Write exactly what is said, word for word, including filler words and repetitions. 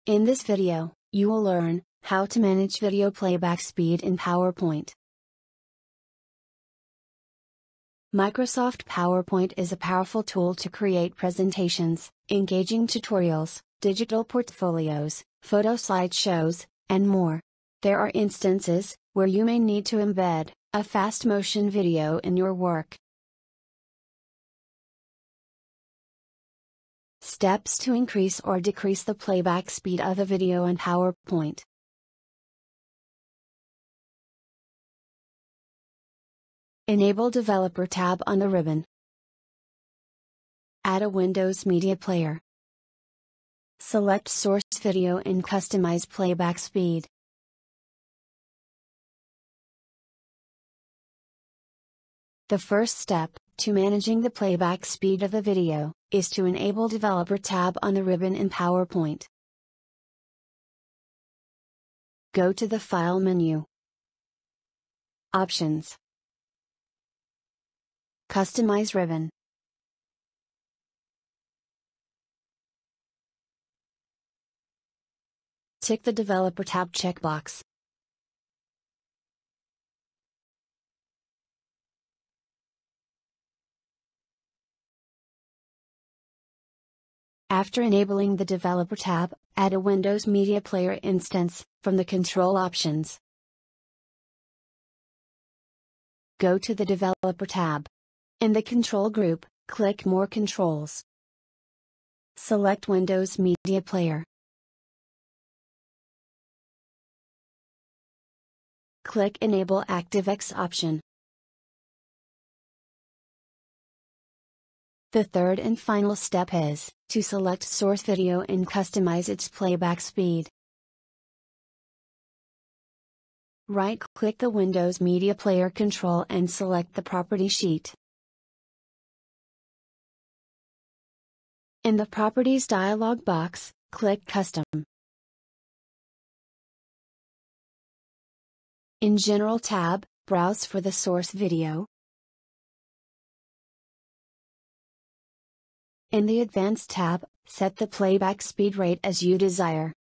In this video, you will learn how to manage video playback speed in PowerPoint. Microsoft PowerPoint is a powerful tool to create presentations, engaging tutorials, digital portfolios, photo slideshows, and more. There are instances where you may need to embed a fast motion video in your work. Steps to increase or decrease the playback speed of a video in PowerPoint. Enable Developer tab on the ribbon. Add a Windows Media Player. Select Source Video and customize playback speed. The first step to managing the playback speed of a video is to enable Developer tab on the ribbon in PowerPoint. Go to the File menu. Options. Customize ribbon. Tick the Developer tab checkbox. After enabling the Developer tab, add a Windows Media Player instance from the Control options. Go to the Developer tab. In the Control group, click More Controls. Select Windows Media Player. Click Enable ActiveX option. The third and final step is to select Source Video and customize its playback speed. Right-click the Windows Media Player control and select the property sheet. In the Properties dialog box, click Custom. In General tab, browse for the source video. In the Advanced tab, set the playback speed rate as you desire.